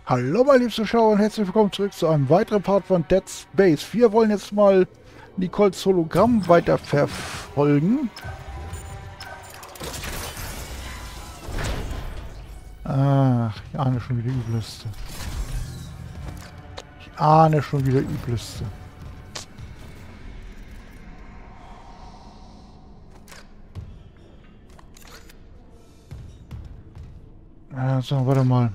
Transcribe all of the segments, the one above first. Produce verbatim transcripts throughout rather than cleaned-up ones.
Hallo meine lieben Zuschauer und herzlich willkommen zurück zu einem weiteren Part von Dead Space. Wir wollen jetzt mal Nicoles Hologramm weiter verfolgen. Ach, ich ahne schon wieder Übelste. Ich ahne schon wieder Übelste. Ja, so, warte mal.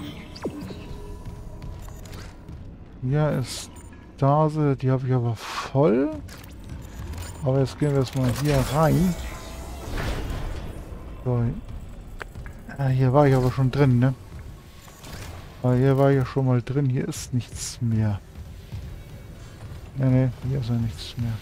Hier ist Stase, die habe ich aber voll. Aber jetzt gehen wir erstmal hier rein. So. Ja, hier war ich aber schon drin, ne? Weil hier war ich ja schon mal drin. Hier ist nichts mehr. Ne, ne, hier ist ja nichts mehr.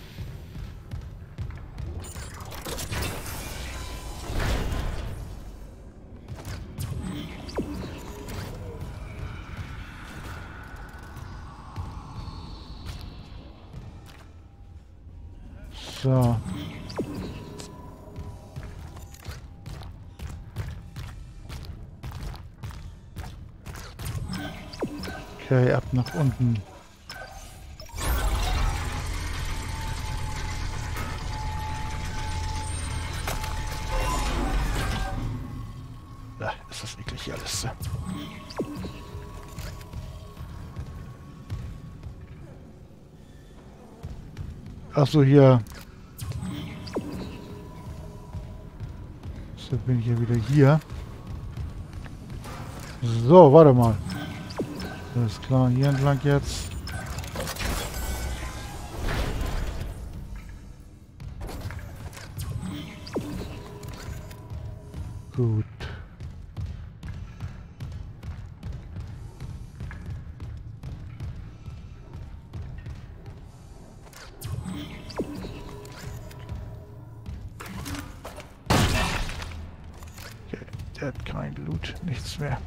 So. Okay, ab nach unten. Da ist das eklig hier alles. Achso, hier. So bin ich ja wieder hier. So, warte mal. Alles klar, hier entlang jetzt. Gut. Okay, der hat kein Loot, nichts mehr.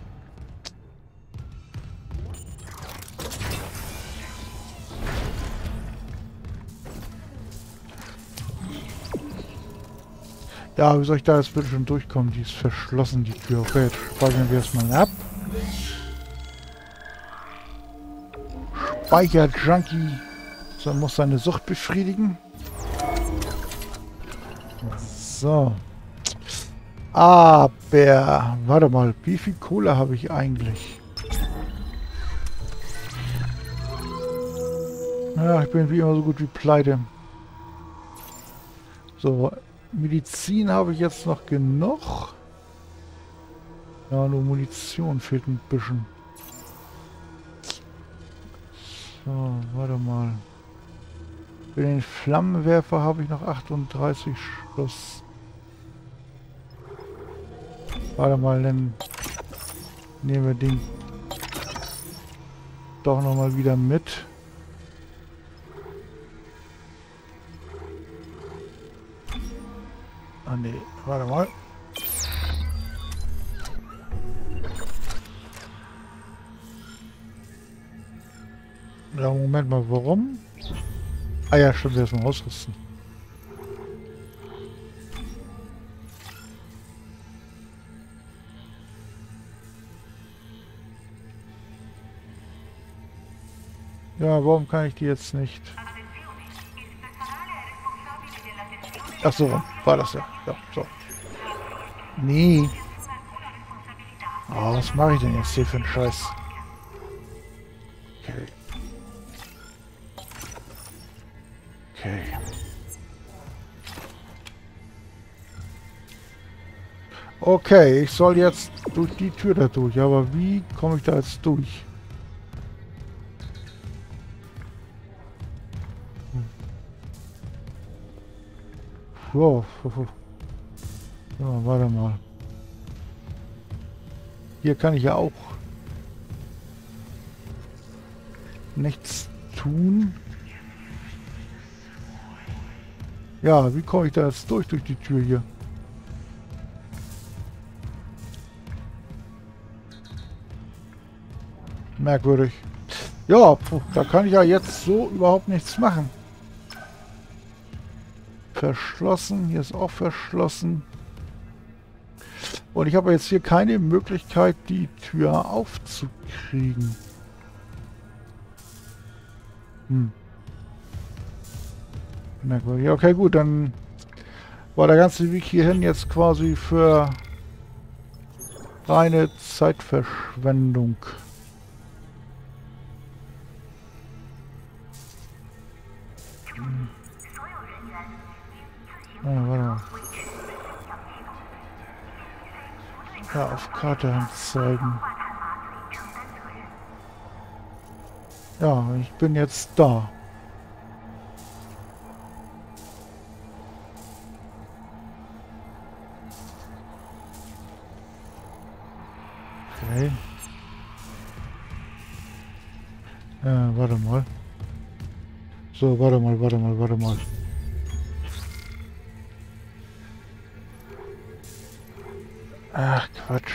Ja, wie soll ich da jetzt bitte schon durchkommen? Die ist verschlossen, die Tür. Okay, jetzt speichern wir erstmal ab. Speicher-Junkie. So, muss seine Sucht befriedigen. So. Aber, warte mal, wie viel Kohle habe ich eigentlich? Ja, ich bin wie immer so gut wie pleite. So. Medizin habe ich jetzt noch genug. Ja, nur Munition fehlt ein bisschen. So, warte mal. Für den Flammenwerfer habe ich noch achtunddreißig Schuss. Warte mal, dann nehmen wir den doch noch mal wieder mit. Ah ne, warte mal. Ja, Moment mal, warum? Ah ja, stimmt, erstmal ausrüsten. Ja, warum kann ich die jetzt nicht? Ach so, war das ja. Ja, so. Nee. Oh, was mache ich denn jetzt hier für einen Scheiß? Okay. Okay. Okay, ich soll jetzt durch die Tür da durch. Aber wie komme ich da jetzt durch? Wow. So, warte mal. Hier kann ich ja auch nichts tun. Ja, wie komme ich da jetzt durch, durch die Tür hier? Merkwürdig. Ja, puh, da kann ich ja jetzt so überhaupt nichts machen. Verschlossen, hier ist auch verschlossen. Und ich habe jetzt hier keine Möglichkeit, die Tür aufzukriegen. Hm. Merkwürdig. Okay, gut, dann war der ganze Weg hierhin jetzt quasi für reine Zeitverschwendung. Hm. Ah, warte mal. Ja, auf Karte anzeigen. Ja, ich bin jetzt da. Okay. Äh, warte mal. So, warte mal, warte mal, warte mal. Ach, Quatsch.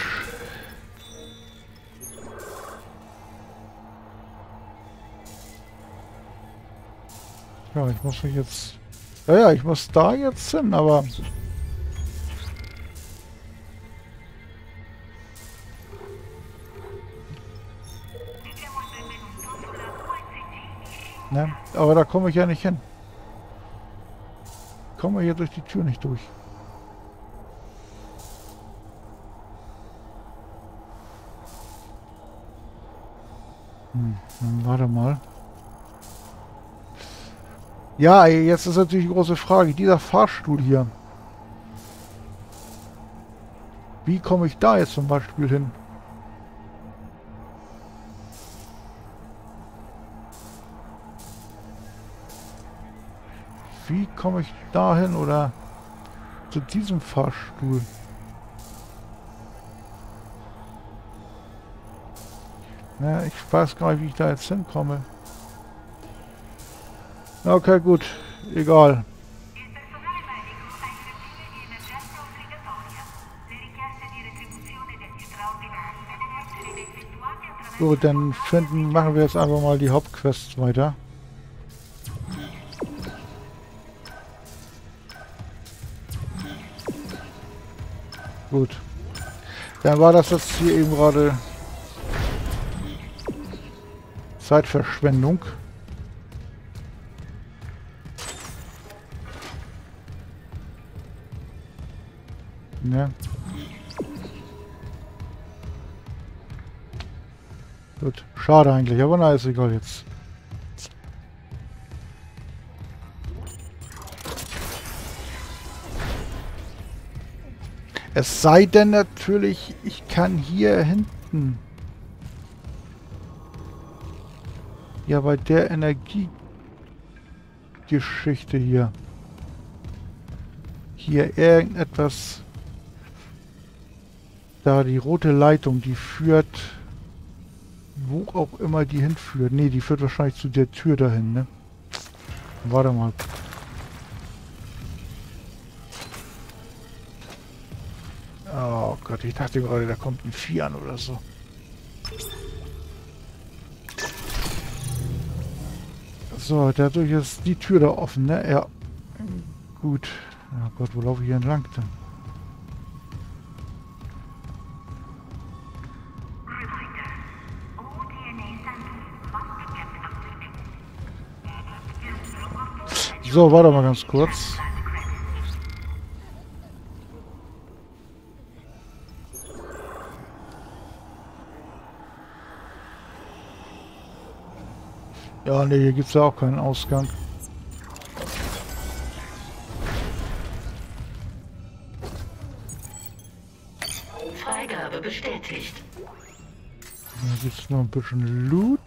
Ja, ich muss mich jetzt... Ja, ja, ich muss da jetzt hin, aber... Ne? Aber da komme ich ja nicht hin. Komme hier durch die Tür nicht durch. Hm, warte mal. Ja, jetzt ist natürlich die große Frage. Dieser Fahrstuhl hier. Wie komme ich da jetzt zum Beispiel hin? Wie komme ich dahin oder zu diesem Fahrstuhl? Ja, ich weiß gar nicht, wie ich da jetzt hinkomme. Okay, gut. Egal. Gut, dann finden, machen wir jetzt einfach mal die Hauptquests weiter. Gut. Dann war das jetzt hier eben gerade Zeitverschwendung. Ne? Gut. Schade eigentlich, aber na, ist egal jetzt. Es sei denn natürlich, ich kann hier hinten. Ja, bei der Energiegeschichte hier. Hier irgendetwas. Da die rote Leitung, die führt. Wo auch immer die hinführt. Ne, die führt wahrscheinlich zu der Tür dahin, ne? Warte mal. Oh Gott, ich dachte gerade, da kommt ein Vieh an oder so. So, dadurch ist die Tür da offen, ne? Ja. Gut. Oh Gott, wo laufe ich hier entlang denn? So, warte mal ganz kurz. Ja, ne, hier gibt es ja auch keinen Ausgang. Freigabe bestätigt. Hier gibt es noch ein bisschen Loot.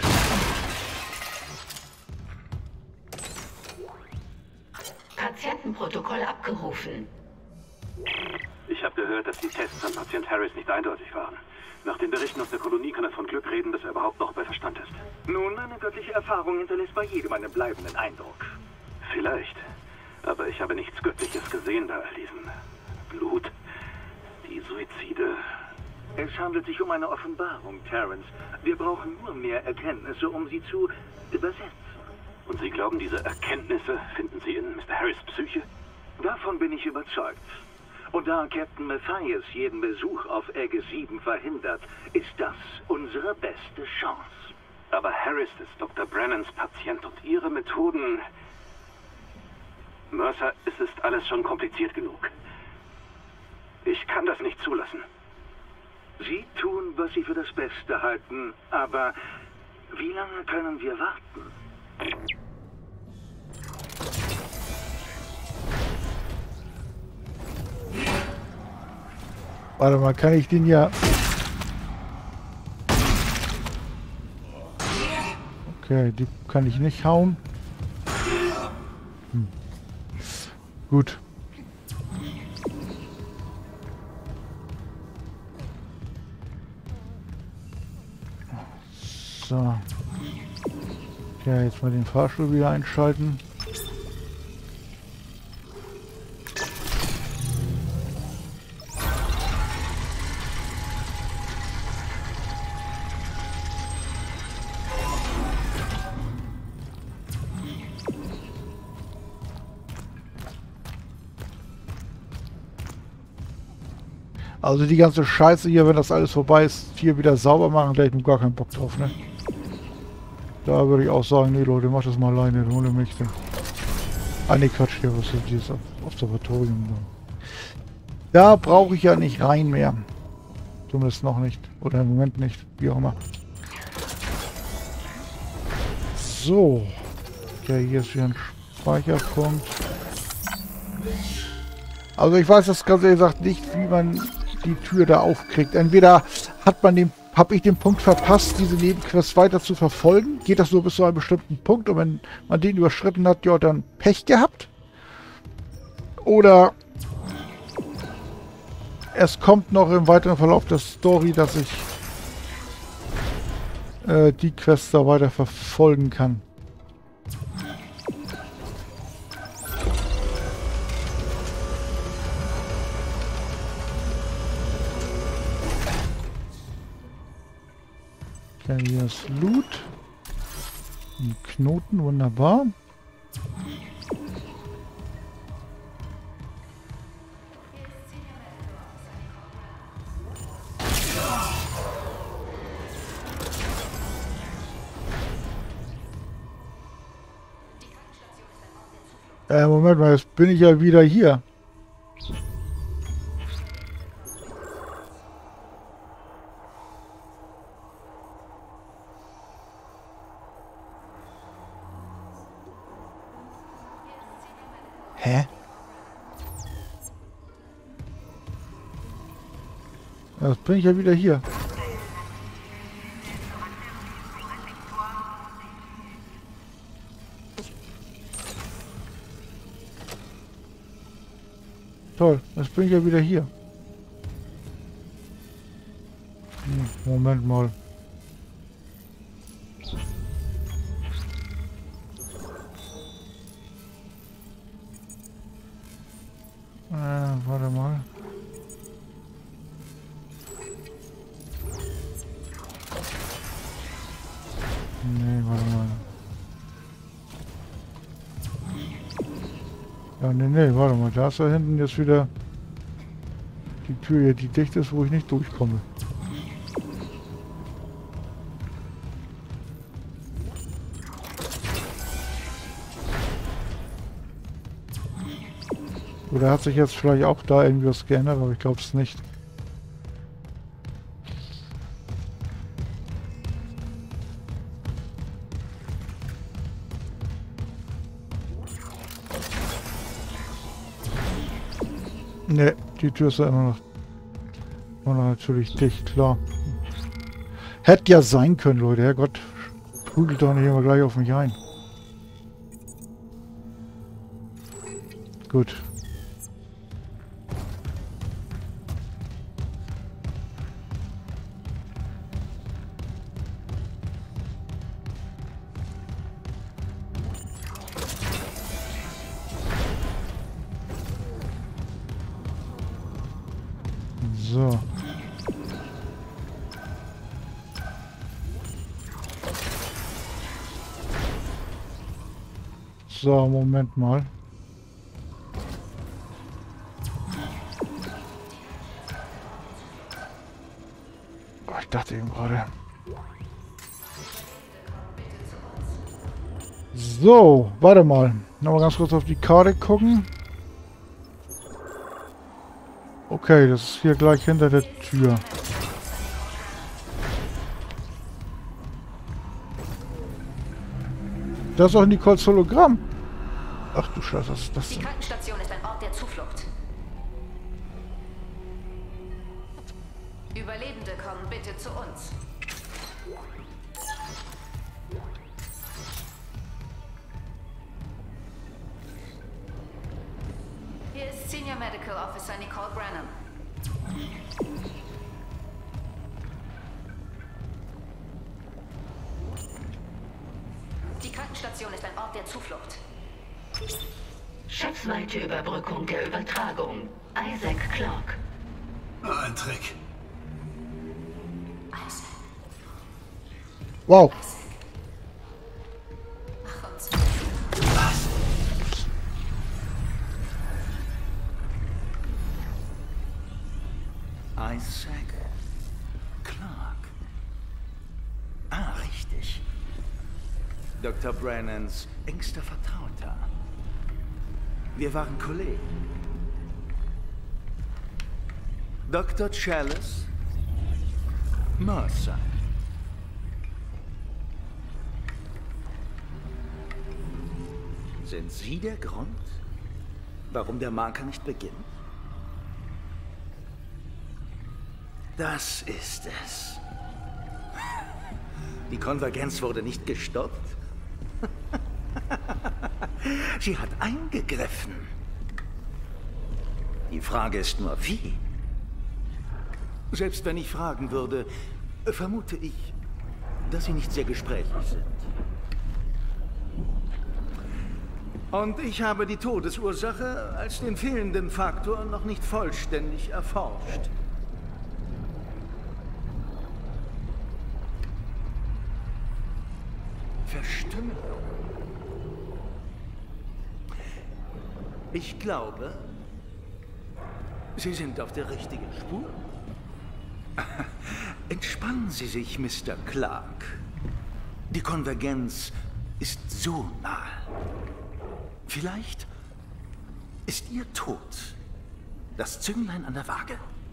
Patientenprotokoll abgerufen. Ich habe gehört, dass die Tests an Patient Harris nicht eindeutig waren. Nach den Berichten aus der Kolonie kann er von Glück reden, dass er überhaupt noch bei Verstand ist. Nun, eine göttliche Erfahrung hinterlässt bei jedem einen bleibenden Eindruck. Vielleicht. Aber ich habe nichts Göttliches gesehen bei all diesem Blut. Die Suizide. Es handelt sich um eine Offenbarung, Terrence. Wir brauchen nur mehr Erkenntnisse, um sie zu übersetzen. Und Sie glauben, diese Erkenntnisse finden Sie in Mister Harris' Psyche? Davon bin ich überzeugt. Und da Captain Matthias jeden Besuch auf Egge sieben verhindert, ist das unsere beste Chance. Aber Harris ist Doktor Brennans Patient und Ihre Methoden... Mercer, es ist alles schon kompliziert genug. Ich kann das nicht zulassen. Sie tun, was Sie für das Beste halten, aber wie lange können wir warten? Warte mal, kann ich den ja... Okay, die kann ich nicht hauen. Hm. Gut. So. Ja, jetzt mal den Fahrstuhl wieder einschalten. Also die ganze Scheiße hier, wenn das alles vorbei ist, hier wieder sauber machen, da hätte ich gar keinen Bock drauf, ne? Da würde ich auch sagen, nee Leute, macht das mal alleine, ohne mich. Denn. Ah ne, Quatsch, hier, was ist dieses Observatorium da? Da brauche ich ja nicht rein mehr. Zumindest noch nicht. Oder im Moment nicht, wie auch immer. So. Okay, hier ist wieder ein Speicherpunkt. Also ich weiß das ganz ehrlich gesagt nicht, wie man die Tür da aufkriegt. Entweder hat man den, habe ich den Punkt verpasst, diese Nebenquest weiter zu verfolgen. Geht das nur bis zu einem bestimmten Punkt und wenn man den überschritten hat, ja, dann Pech gehabt. Oder es kommt noch im weiteren Verlauf der Story, dass ich äh, die Quest da weiter verfolgen kann. Hier ist Loot. Ein Knoten, wunderbar. Äh, Moment mal, jetzt bin ich ja wieder hier. Hä? Jetzt bin ich ja wieder hier. Toll, jetzt bin ich ja wieder hier. Hm, Moment mal. Äh, warte mal. Nee, warte mal. Ja, nee, nee, warte mal. Da ist da hinten jetzt wieder die Tür hier, die dicht ist, wo ich nicht durchkomme. Oder hat sich jetzt vielleicht auch da irgendwie was geändert, aber ich glaube es nicht. Ne, die Tür ist ja immer noch, immer noch natürlich dicht, klar. Hätte ja sein können, Leute. Herrgott, prügelt doch nicht immer gleich auf mich ein. Gut. So. So, Moment mal. Ich dachte eben gerade. So, warte mal. Nochmal ganz kurz auf die Karte gucken. Okay, das ist hier gleich hinter der Tür. Das ist auch Nicoles Hologramm. Ach du Scheiße, was ist das Die denn? Krankenstation ist ein Ort der Zuflucht. Überlebende kommen bitte zu uns. Hier ist Senior Medical Officer Nicole Branham. Die Krankenstation ist ein Ort der Zuflucht. Schatzweite Überbrückung der Übertragung. Isaac Clarke. Ah, ein Trick. Wow. Mach uns. Isaac Clarke. Ah, richtig. Doktor Brannans engster Vertrauter. Wir waren Kollegen. Doktor Chalice Mercer. Sind Sie der Grund, warum der Marker nicht beginnt? Das ist es. Die Konvergenz wurde nicht gestoppt. Sie hat eingegriffen. Die Frage ist nur, wie? Selbst wenn ich fragen würde, vermute ich, dass Sie nicht sehr gesprächig sind. Und ich habe die Todesursache als den fehlenden Faktor noch nicht vollständig erforscht. Verstümmelung. Ich glaube, Sie sind auf der richtigen Spur. Entspannen Sie sich, Mister Clarke. Die Konvergenz ist so nah. Vielleicht ist Ihr Tod das Zünglein an der Waage.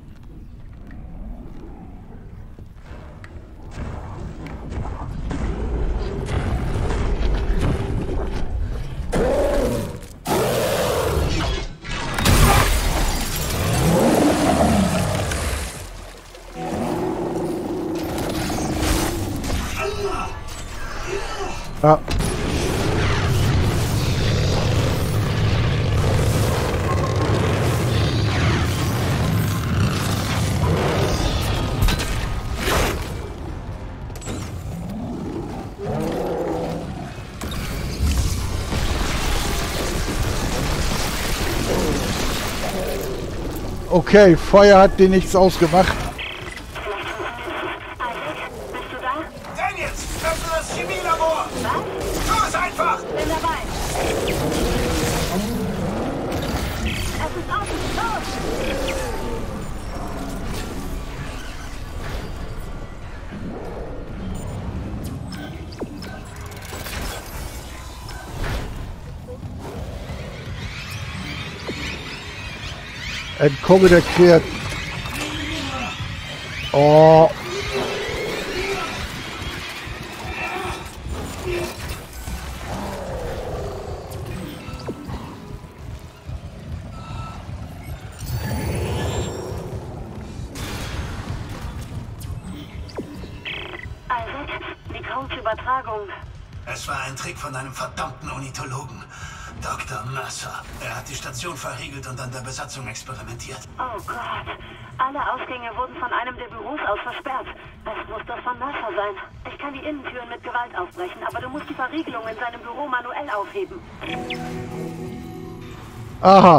Ja. Okay, Feuer hat dir nichts ausgemacht. Bist du da? Daniels, öffne das Chemielabor! Was? Tu es einfach! Bin dabei. Es ist offen. Los! Entkomme der Kreat. Oh. Isaac, Nicoles Übertragung. Es war ein Trick von einem verdammten Ornithologen. Doktor Mercer. Er hat die Station verriegelt und an der Besatzung experimentiert. Oh Gott. Alle Ausgänge wurden von einem der Büros aus versperrt. Es muss doch von Mercer sein. Ich kann die Innentüren mit Gewalt aufbrechen, aber du musst die Verriegelung in seinem Büro manuell aufheben. Aha.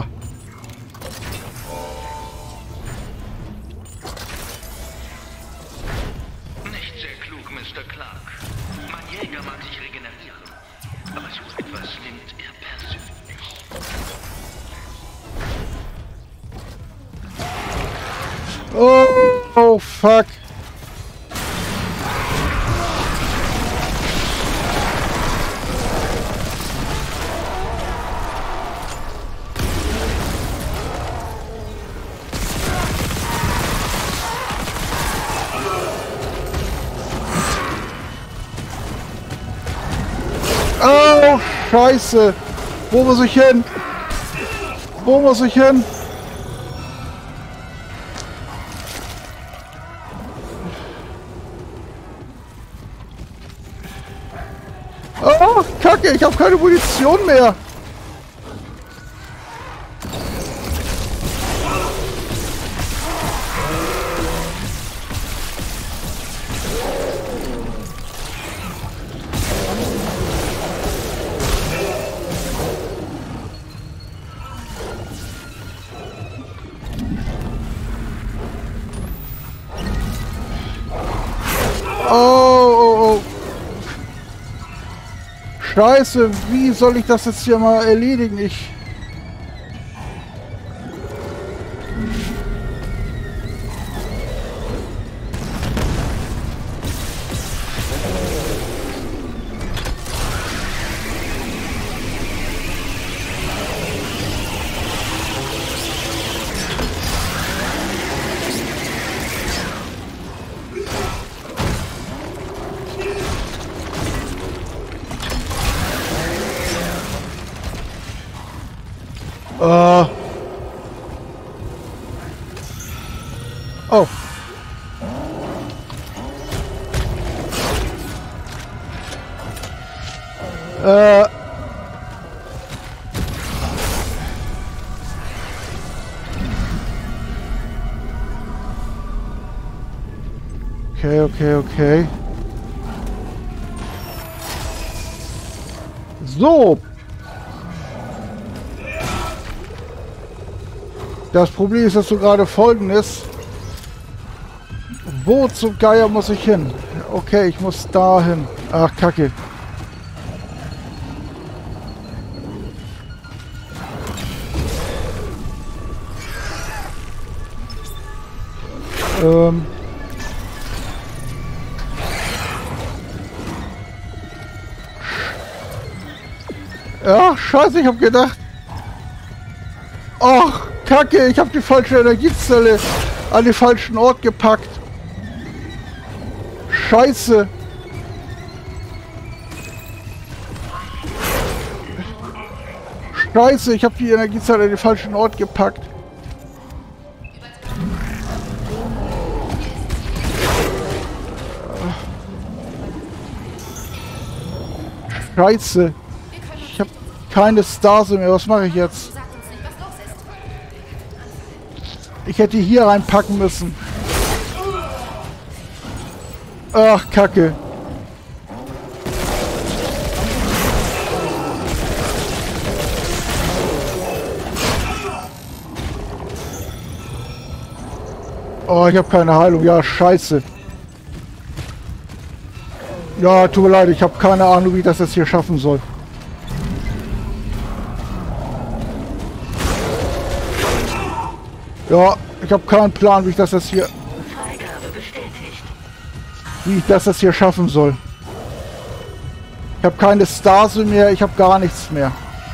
Nicht sehr klug, Mister Clarke. Mein Jäger mag sich regenerieren, aber so etwas nimmt er persönlich. Oh, oh fuck. Scheiße. Wo muss ich hin? Wo muss ich hin? Oh, Kacke, ich habe keine Munition mehr. Oh, oh, oh. Scheiße, wie soll ich das jetzt hier mal erledigen? Ich... Äh. Oh. Äh. Okay, okay, okay. So. Das Problem ist, dass so gerade Folgendes. Wo zum Geier muss ich hin? Okay, ich muss da hin. Ach, Kacke. Ähm. Ja, scheiße, ich hab gedacht. Ach, Kacke, ich habe die falsche Energiezelle an den falschen Ort gepackt. Scheiße. Scheiße, ich habe die Energiezelle an den falschen Ort gepackt. Scheiße. Ich habe keine Stase mehr. Was mache ich jetzt? Ich hätte hier reinpacken müssen. Ach, Kacke. Oh, ich habe keine Heilung. Ja, scheiße. Ja, tut mir leid. Ich habe keine Ahnung, wie ich das jetzt hier schaffen soll. Ja, ich habe keinen Plan, wie ich das jetzt hier... Freigabe bestätigt. Wie ich das jetzt hier schaffen soll. Ich habe keine Stase mehr, ich habe gar nichts mehr.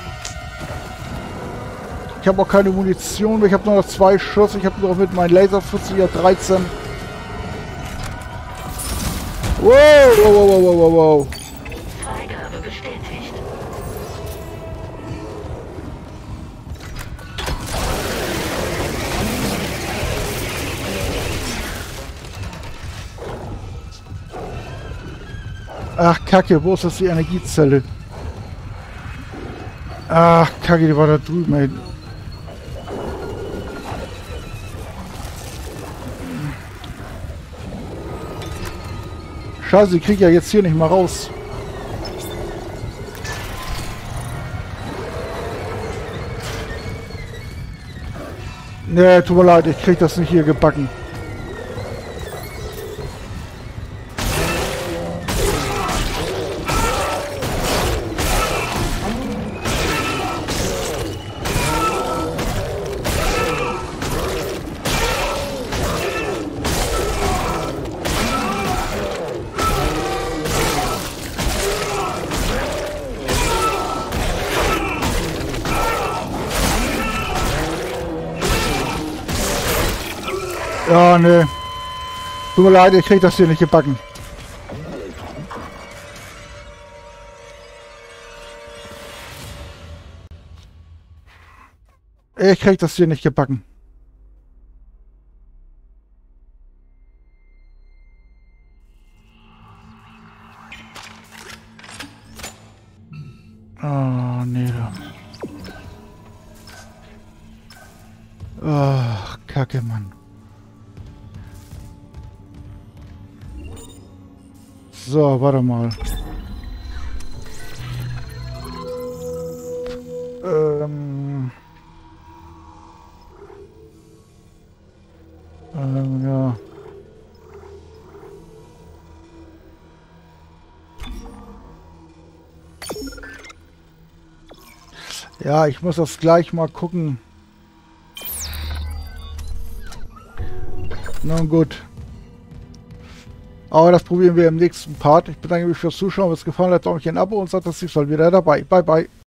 Ich habe auch keine Munition mehr, ich habe nur noch zwei Schuss, ich habe nur mit meinem Laserfuzziger dreizehn. Wow, wow, wow, wow, wow, wow. Freigabe bestätigt. Ach, Kacke, wo ist das die Energiezelle? Ach, Kacke, die war da drüben, ey. Scheiße, ich krieg ja jetzt hier nicht mal raus. Nee, tut mir leid, ich krieg das nicht hier gebacken. Ja, ne. Tut mir leid, ich krieg das hier nicht gebacken. Ich krieg das hier nicht gebacken. Oh, nee, da. Ach, Kacke, Mann. So, warte mal. Ähm. Ähm, ja. Ja, ich muss das gleich mal gucken. Na gut. Aber das probieren wir im nächsten Part. Ich bedanke mich fürs Zuschauen. Wenn es gefallen hat, lasst euch ein Abo und sagt das nächste Mal wieder dabei. Bye, bye.